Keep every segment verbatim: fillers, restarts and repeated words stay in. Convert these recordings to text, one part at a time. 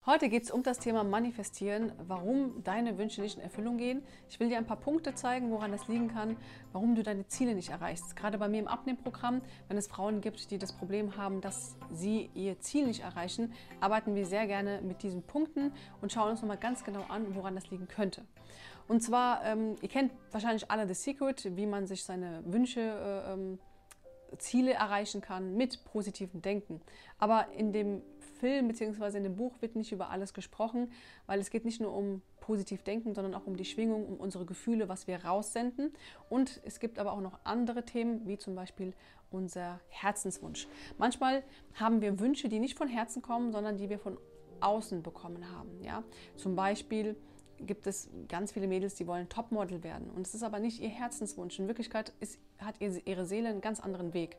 Heute geht es um das Thema Manifestieren, warum deine Wünsche nicht in Erfüllung gehen. Ich will dir ein paar Punkte zeigen, woran das liegen kann, warum du deine Ziele nicht erreichst. Gerade bei mir im Abnehmprogramm, wenn es Frauen gibt, die das Problem haben, dass sie ihr Ziel nicht erreichen, arbeiten wir sehr gerne mit diesen Punkten und schauen uns nochmal ganz genau an, woran das liegen könnte. Und zwar, ähm, ihr kennt wahrscheinlich alle The Secret, wie man sich seine Wünsche äh, ähm, Ziele erreichen kann mit positivem Denken. Aber in dem Film bzw. in dem Buch wird nicht über alles gesprochen, weil es geht nicht nur um positiv Denken, sondern auch um die Schwingung, um unsere Gefühle, was wir raussenden. Und es gibt aber auch noch andere Themen, wie zum Beispiel unser Herzenswunsch. Manchmal haben wir Wünsche, die nicht von Herzen kommen, sondern die wir von außen bekommen haben. Ja? Zum Beispiel gibt es ganz viele Mädels, die wollen Topmodel werden. Und es ist aber nicht ihr Herzenswunsch. In Wirklichkeit ist, hat ihre Seele einen ganz anderen Weg.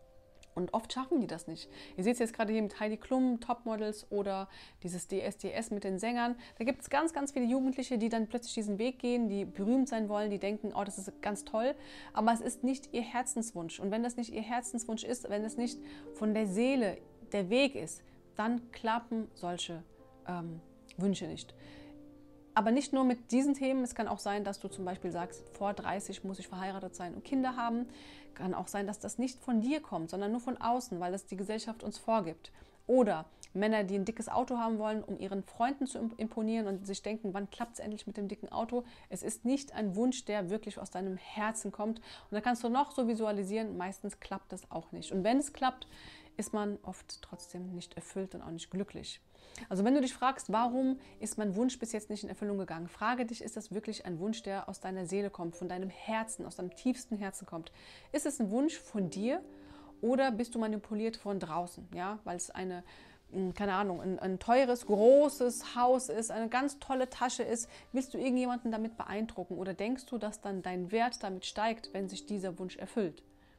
Und oft schaffen die das nicht. Ihr seht es jetzt gerade hier mit Heidi Klum, Topmodels oder dieses D S D S mit den Sängern. Da gibt es ganz, ganz viele Jugendliche, die dann plötzlich diesen Weg gehen, die berühmt sein wollen, die denken, oh, das ist ganz toll. Aber es ist nicht ihr Herzenswunsch. Und wenn das nicht ihr Herzenswunsch ist, wenn es nicht von der Seele der Weg ist, dann klappen solche ähm, Wünsche nicht. Aber nicht nur mit diesen Themen, es kann auch sein, dass du zum Beispiel sagst, vor dreißig muss ich verheiratet sein und Kinder haben. Kann auch sein, dass das nicht von dir kommt, sondern nur von außen, weil das die Gesellschaft uns vorgibt. Oder Männer, die ein dickes Auto haben wollen, um ihren Freunden zu imponieren und sich denken, wann klappt es endlich mit dem dicken Auto? Es ist nicht ein Wunsch, der wirklich aus deinem Herzen kommt. Und da kannst du noch so visualisieren, meistens klappt das auch nicht. Und wenn es klappt, ist man oft trotzdem nicht erfüllt und auch nicht glücklich. Also wenn du dich fragst, warum ist mein Wunsch bis jetzt nicht in Erfüllung gegangen, frage dich, ist das wirklich ein Wunsch, der aus deiner Seele kommt, von deinem Herzen, aus deinem tiefsten Herzen kommt? Ist es ein Wunsch von dir oder bist du manipuliert von draußen, ja, weil es eine, keine Ahnung, ein, ein teures, großes Haus ist, eine ganz tolle Tasche ist, willst du irgendjemanden damit beeindrucken oder denkst du, dass dann dein Wert damit steigt, wenn sich dieser Wunsch erfüllt?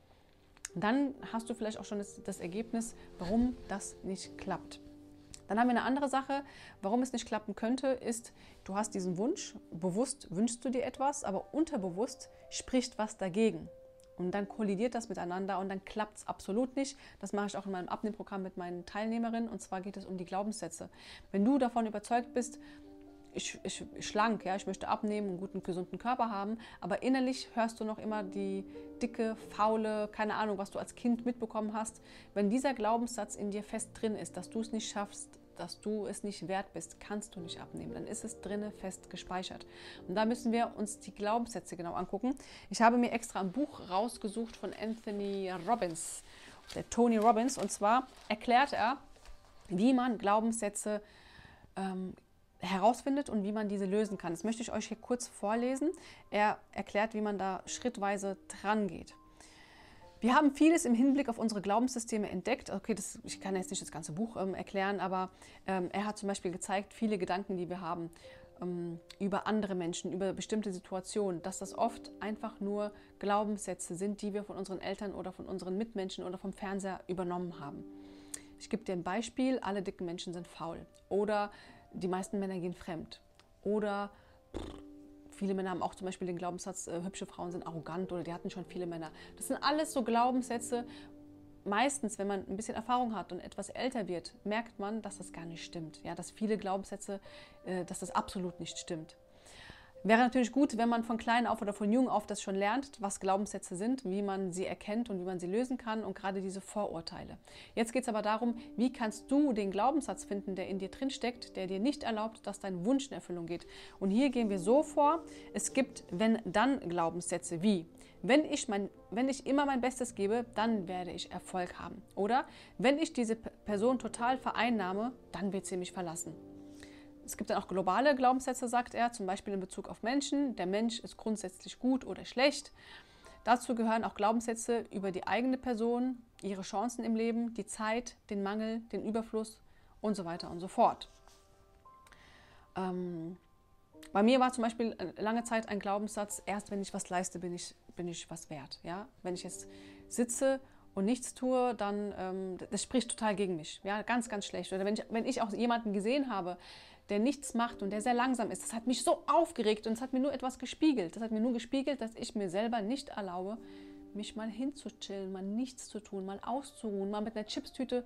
Dann hast du vielleicht auch schon das, das Ergebnis, warum das nicht klappt. Dann haben wir eine andere Sache, warum es nicht klappen könnte, ist, du hast diesen Wunsch, bewusst wünschst du dir etwas, aber unterbewusst spricht was dagegen. Und dann kollidiert das miteinander und dann klappt es absolut nicht. Das mache ich auch in meinem Abnehmprogramm mit meinen Teilnehmerinnen und zwar geht es um die Glaubenssätze. Wenn du davon überzeugt bist, Ich, ich, schlank, ja, ich möchte abnehmen, einen guten, gesunden Körper haben, aber innerlich hörst du noch immer die dicke, faule, keine Ahnung, was du als Kind mitbekommen hast. Wenn dieser Glaubenssatz in dir fest drin ist, dass du es nicht schaffst, dass du es nicht wert bist, kannst du nicht abnehmen, dann ist es drinne fest gespeichert. Und da müssen wir uns die Glaubenssätze genau angucken. Ich habe mir extra ein Buch rausgesucht von Anthony Robbins, der Tony Robbins, und zwar erklärt er, wie man Glaubenssätze ähm, herausfindet und wie man diese lösen kann. Das möchte ich euch hier kurz vorlesen. Er erklärt, wie man da schrittweise dran geht. Wir haben vieles im Hinblick auf unsere Glaubenssysteme entdeckt. Okay, das, ich kann jetzt nicht das ganze Buch ähm, erklären, aber ähm, er hat zum Beispiel gezeigt, viele Gedanken, die wir haben ähm, über andere Menschen, über bestimmte Situationen, dass das oft einfach nur Glaubenssätze sind, die wir von unseren Eltern oder von unseren Mitmenschen oder vom Fernseher übernommen haben. Ich gebe dir ein Beispiel, alle dicken Menschen sind faul oder die meisten Männer gehen fremd oder pff, viele Männer haben auch zum Beispiel den Glaubenssatz, äh, hübsche Frauen sind arrogant oder die hatten schon viele Männer. Das sind alles so Glaubenssätze. Meistens, wenn man ein bisschen Erfahrung hat und etwas älter wird, merkt man, dass das gar nicht stimmt. Ja, dass viele Glaubenssätze, äh, dass das absolut nicht stimmt. Wäre natürlich gut, wenn man von klein auf oder von jung auf das schon lernt, was Glaubenssätze sind, wie man sie erkennt und wie man sie lösen kann und gerade diese Vorurteile. Jetzt geht es aber darum, wie kannst du den Glaubenssatz finden, der in dir drin steckt, der dir nicht erlaubt, dass dein Wunsch in Erfüllung geht. Und hier gehen wir so vor, es gibt Wenn-Dann-Glaubenssätze wie, wenn ich, mein, wenn ich immer mein Bestes gebe, dann werde ich Erfolg haben. Oder wenn ich diese Person total vereinnahme, dann wird sie mich verlassen. Es gibt dann auch globale Glaubenssätze, sagt er, zum Beispiel in Bezug auf Menschen. Der Mensch ist grundsätzlich gut oder schlecht. Dazu gehören auch Glaubenssätze über die eigene Person, ihre Chancen im Leben, die Zeit, den Mangel, den Überfluss und so weiter und so fort. Ähm, bei mir war zum Beispiel lange Zeit ein Glaubenssatz, erst wenn ich was leiste, bin ich, bin ich was wert. Ja? Wenn ich jetzt sitze und nichts tue, dann ähm, das spricht total gegen mich. Ja, ganz, ganz schlecht. Oder wenn ich, wenn ich auch jemanden gesehen habe, der nichts macht und der sehr langsam ist, das hat mich so aufgeregt und es hat mir nur etwas gespiegelt. Das hat mir nur gespiegelt, dass ich mir selber nicht erlaube, mich mal hinzuchillen, mal nichts zu tun, mal auszuruhen, mal mit einer Chipstüte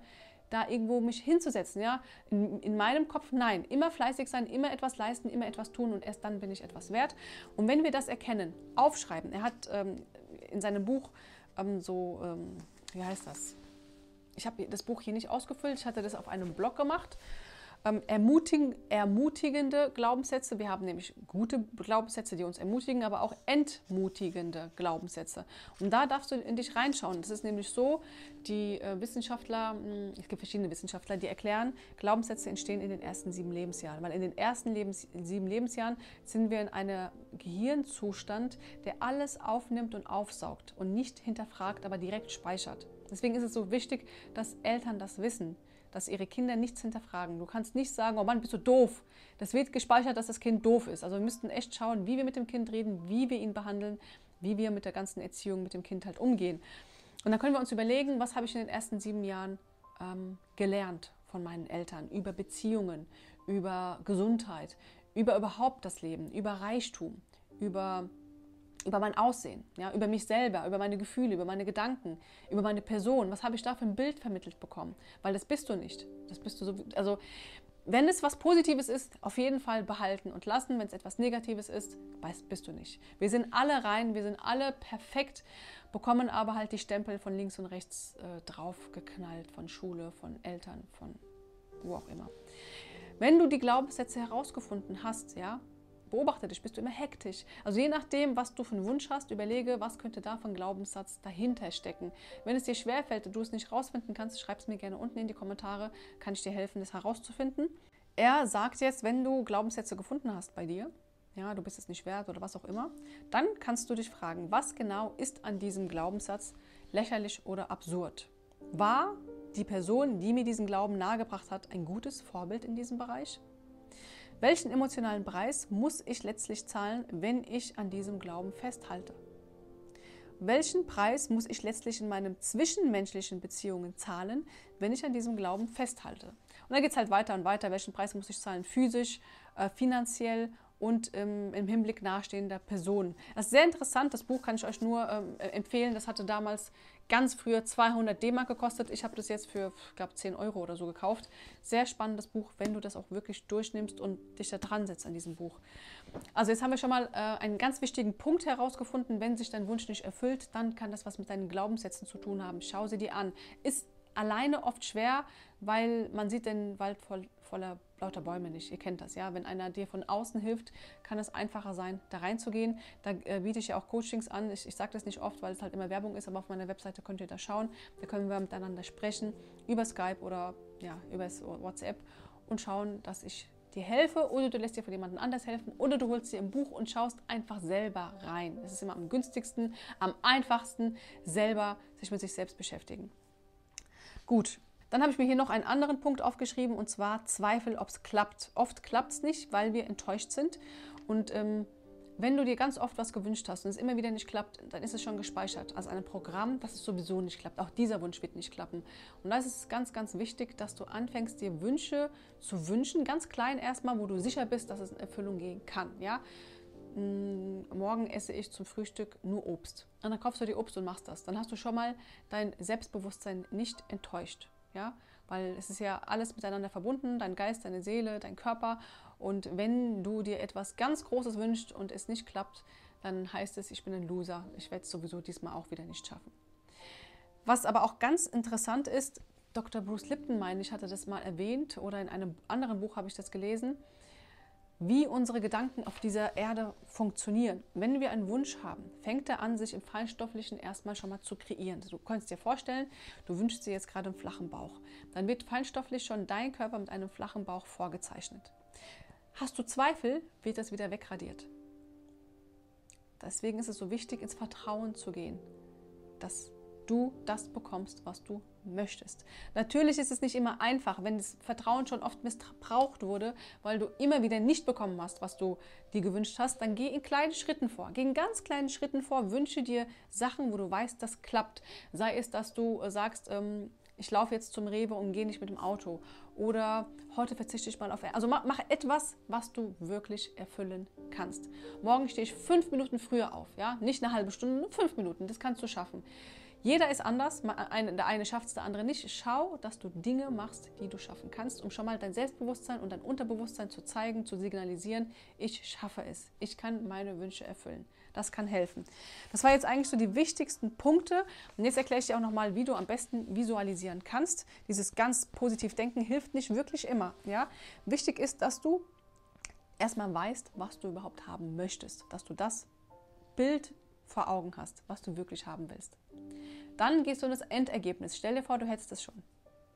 da irgendwo mich hinzusetzen. Ja? In, in meinem Kopf, nein, immer fleißig sein, immer etwas leisten, immer etwas tun und erst dann bin ich etwas wert. Und wenn wir das erkennen, aufschreiben, er hat ähm, in seinem Buch ähm, so, ähm, wie heißt das? Ich habe das Buch hier nicht ausgefüllt, ich hatte das auf einem Blog gemacht. Ähm, ermutig, ermutigende Glaubenssätze. Wir haben nämlich gute Glaubenssätze, die uns ermutigen, aber auch entmutigende Glaubenssätze. Und da darfst du in dich reinschauen. Das ist nämlich so, die äh, Wissenschaftler, mh, es gibt verschiedene Wissenschaftler, die erklären, Glaubenssätze entstehen in den ersten sieben Lebensjahren. Weil in den ersten Lebens, sieben Lebensjahren sind wir in einem Gehirnzustand, der alles aufnimmt und aufsaugt und nicht hinterfragt, aber direkt speichert. Deswegen ist es so wichtig, dass Eltern das wissen, dass ihre Kinder nichts hinterfragen. Du kannst nicht sagen, oh Mann, bist du doof. Das wird gespeichert, dass das Kind doof ist. Also wir müssten echt schauen, wie wir mit dem Kind reden, wie wir ihn behandeln, wie wir mit der ganzen Erziehung mit dem Kind halt umgehen. Und dann können wir uns überlegen, was habe ich in den ersten sieben Jahren ähm, gelernt von meinen Eltern über Beziehungen, über Gesundheit, über überhaupt das Leben, über Reichtum, über über mein Aussehen, ja, über mich selber, über meine Gefühle, über meine Gedanken, über meine Person. Was habe ich da für ein Bild vermittelt bekommen? Weil das bist du nicht. Das bist du so, also wenn es was Positives ist, auf jeden Fall behalten und lassen. Wenn es etwas Negatives ist, bist du nicht. Wir sind alle rein, wir sind alle perfekt, bekommen aber halt die Stempel von links und rechts äh, draufgeknallt, von Schule, von Eltern, von wo auch immer. Wenn du die Glaubenssätze herausgefunden hast, ja, beobachte dich, bist du immer hektisch. Also je nachdem, was du für einen Wunsch hast, überlege, was könnte da für ein Glaubenssatz dahinter stecken. Wenn es dir schwerfällt und du es nicht herausfinden kannst, schreib es mir gerne unten in die Kommentare, kann ich dir helfen, das herauszufinden. Er sagt jetzt, wenn du Glaubenssätze gefunden hast bei dir, ja, du bist es nicht wert oder was auch immer, dann kannst du dich fragen, was genau ist an diesem Glaubenssatz lächerlich oder absurd? War die Person, die mir diesen Glauben nahegebracht hat, ein gutes Vorbild in diesem Bereich? Welchen emotionalen Preis muss ich letztlich zahlen, wenn ich an diesem Glauben festhalte? Welchen Preis muss ich letztlich in meinen zwischenmenschlichen Beziehungen zahlen, wenn ich an diesem Glauben festhalte? Und dann geht es halt weiter und weiter. Welchen Preis muss ich zahlen? Physisch, äh, finanziell und ähm, im Hinblick nahestehender Personen. Das ist sehr interessant. Das Buch kann ich euch nur ähm, empfehlen. Das hatte damals ganz früher zweihundert D-Mark gekostet. Ich habe das jetzt für, ich glaube, zehn Euro oder so gekauft. Sehr spannendes Buch, wenn du das auch wirklich durchnimmst und dich da dran setzt an diesem Buch. Also jetzt haben wir schon mal äh, einen ganz wichtigen Punkt herausgefunden. Wenn sich dein Wunsch nicht erfüllt, dann kann das was mit deinen Glaubenssätzen zu tun haben. Schau sie dir an. Ist alleine oft schwer, weil man sieht den Wald voll, voller lauter Bäume nicht. Ihr kennt das, ja. Wenn einer dir von außen hilft, kann es einfacher sein, da reinzugehen. Da äh, biete ich ja auch Coachings an. Ich, ich sage das nicht oft, weil es halt immer Werbung ist, aber auf meiner Webseite könnt ihr da schauen. Da können wir miteinander sprechen, über Skype oder ja, über WhatsApp und schauen, dass ich dir helfe oder du lässt dir von jemandem anders helfen oder du holst dir ein Buch und schaust einfach selber rein. Das ist immer am günstigsten, am einfachsten, selber sich mit sich selbst beschäftigen. Gut. Dann habe ich mir hier noch einen anderen Punkt aufgeschrieben und zwar Zweifel, ob es klappt. Oft klappt es nicht, weil wir enttäuscht sind. Und ähm, wenn du dir ganz oft was gewünscht hast und es immer wieder nicht klappt, dann ist es schon gespeichert als ein Programm, dass es sowieso nicht klappt. Auch dieser Wunsch wird nicht klappen. Und da ist es ganz, ganz wichtig, dass du anfängst, dir Wünsche zu wünschen, ganz klein erstmal, wo du sicher bist, dass es in Erfüllung gehen kann. Ja? Morgen esse ich zum Frühstück nur Obst. Und dann kaufst du dir Obst und machst das. Dann hast du schon mal dein Selbstbewusstsein nicht enttäuscht. Ja, weil es ist ja alles miteinander verbunden, dein Geist, deine Seele, dein Körper. Und wenn du dir etwas ganz Großes wünschst und es nicht klappt, dann heißt es, ich bin ein Loser. Ich werde es sowieso diesmal auch wieder nicht schaffen. Was aber auch ganz interessant ist, Doktor Bruce Lipton, meine ich, hatte das mal erwähnt oder in einem anderen Buch habe ich das gelesen, wie unsere Gedanken auf dieser Erde funktionieren. Wenn wir einen Wunsch haben, fängt er an, sich im Feinstofflichen erstmal schon mal zu kreieren. Du kannst dir vorstellen, du wünschst dir jetzt gerade einen flachen Bauch. Dann wird feinstofflich schon dein Körper mit einem flachen Bauch vorgezeichnet. Hast du Zweifel, wird das wieder wegradiert. Deswegen ist es so wichtig, ins Vertrauen zu gehen, dass du das bekommst, was du möchtest. Natürlich ist es nicht immer einfach, wenn das Vertrauen schon oft missbraucht wurde, weil du immer wieder nicht bekommen hast, was du dir gewünscht hast, dann geh in kleinen Schritten vor. Geh in ganz kleinen Schritten vor, wünsche dir Sachen, wo du weißt, das klappt. Sei es, dass du sagst, ähm, ich laufe jetzt zum Rewe und gehe nicht mit dem Auto. Oder heute verzichte ich mal auf... Also mach, mach etwas, was du wirklich erfüllen kannst. Morgen stehe ich fünf Minuten früher auf. Ja? Nicht eine halbe Stunde, nur fünf Minuten. Das kannst du schaffen. Jeder ist anders, der eine schafft es, der andere nicht. Schau, dass du Dinge machst, die du schaffen kannst, um schon mal dein Selbstbewusstsein und dein Unterbewusstsein zu zeigen, zu signalisieren, ich schaffe es, ich kann meine Wünsche erfüllen. Das kann helfen. Das war jetzt eigentlich so die wichtigsten Punkte. Und jetzt erkläre ich dir auch nochmal, wie du am besten visualisieren kannst. Dieses ganz positiv Denken hilft nicht wirklich immer. Ja? Wichtig ist, dass du erstmal weißt, was du überhaupt haben möchtest. Dass du das Bild vor Augen hast, was du wirklich haben willst. Dann gehst du in das Endergebnis. Stell dir vor, du hättest es schon.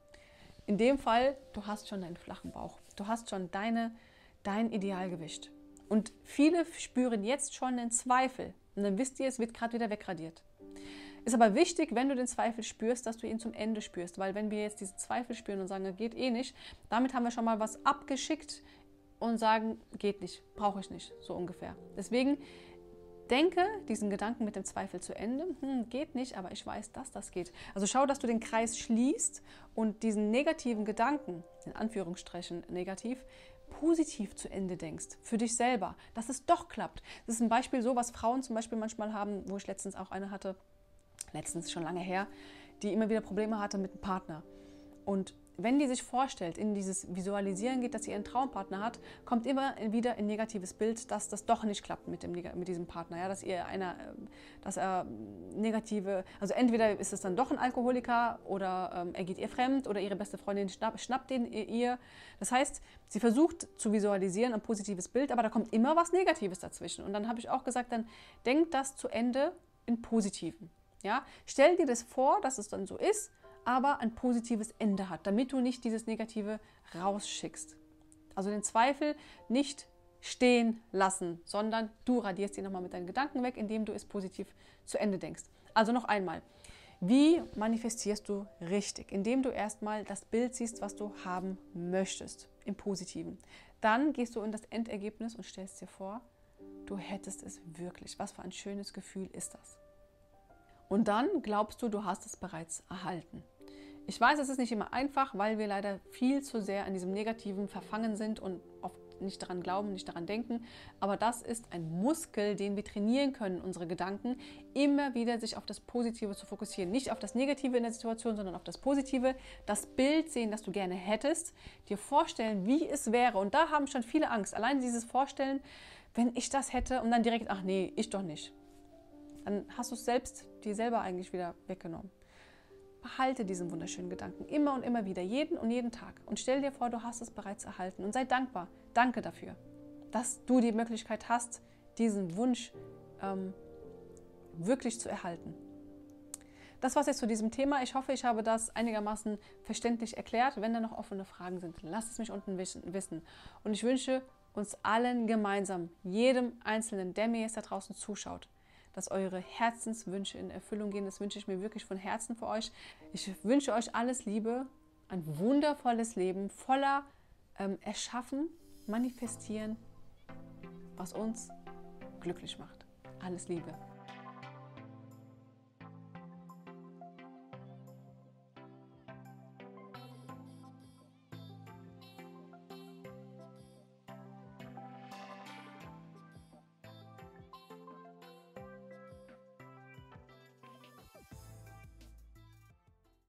In dem Fall, du hast schon deinen flachen Bauch. Du hast schon deine, dein Idealgewicht. Und viele spüren jetzt schon den Zweifel. Und dann wisst ihr, es wird gerade wieder wegradiert. Ist aber wichtig, wenn du den Zweifel spürst, dass du ihn zum Ende spürst. Weil wenn wir jetzt diese Zweifel spüren und sagen, das geht eh nicht, damit haben wir schon mal was abgeschickt und sagen, geht nicht, brauche ich nicht, so ungefähr. Deswegen denke diesen Gedanken mit dem Zweifel zu Ende. Hm, geht nicht, aber ich weiß, dass das geht. Also schau, dass du den Kreis schließt und diesen negativen Gedanken, in Anführungsstrichen negativ, positiv zu Ende denkst, für dich selber, dass es doch klappt. Das ist ein Beispiel so, was Frauen zum Beispiel manchmal haben, wo ich letztens auch eine hatte, letztens schon lange her, die immer wieder Probleme hatte mit einem Partner. Und wenn die sich vorstellt, in dieses Visualisieren geht, dass sie ihren Traumpartner hat, kommt immer wieder ein negatives Bild, dass das doch nicht klappt mit, dem, mit diesem Partner. Ja, dass ihr einer, dass er negative, also entweder ist es dann doch ein Alkoholiker oder ähm, er geht ihr fremd oder ihre beste Freundin schnapp, schnappt den ihr. Das heißt, sie versucht zu visualisieren ein positives Bild, aber da kommt immer was Negatives dazwischen. Und dann habe ich auch gesagt, dann denk das zu Ende in Positiven. Ja? Stell dir das vor, dass es dann so ist, aber ein positives Ende hat, damit du nicht dieses Negative rausschickst. Also den Zweifel nicht stehen lassen, sondern du radierst ihn nochmal mit deinen Gedanken weg, indem du es positiv zu Ende denkst. Also noch einmal, wie manifestierst du richtig? Indem du erstmal das Bild siehst, was du haben möchtest, im Positiven. Dann gehst du in das Endergebnis und stellst dir vor, du hättest es wirklich. Was für ein schönes Gefühl ist das? Und dann glaubst du, du hast es bereits erhalten. Ich weiß, es ist nicht immer einfach, weil wir leider viel zu sehr an diesem Negativen verfangen sind und oft nicht daran glauben, nicht daran denken. Aber das ist ein Muskel, den wir trainieren können, unsere Gedanken, immer wieder sich auf das Positive zu fokussieren. Nicht auf das Negative in der Situation, sondern auf das Positive. Das Bild sehen, das du gerne hättest, dir vorstellen, wie es wäre. Und da haben schon viele Angst. Allein dieses Vorstellen, wenn ich das hätte und dann direkt, ach nee, ich doch nicht. Dann hast du es selbst dir selber eigentlich wieder weggenommen. Behalte diesen wunderschönen Gedanken immer und immer wieder, jeden und jeden Tag. Und stell dir vor, du hast es bereits erhalten. Und sei dankbar. Danke dafür, dass du die Möglichkeit hast, diesen Wunsch ähm, wirklich zu erhalten. Das war es jetzt zu diesem Thema. Ich hoffe, ich habe das einigermaßen verständlich erklärt. Wenn da noch offene Fragen sind, lasst es mich unten wissen. Und ich wünsche uns allen gemeinsam, jedem Einzelnen, der mir jetzt da draußen zuschaut, dass eure Herzenswünsche in Erfüllung gehen. Das wünsche ich mir wirklich von Herzen für euch. Ich wünsche euch alles Liebe, ein wundervolles Leben voller ähm, Erschaffen, Manifestieren, was uns glücklich macht. Alles Liebe.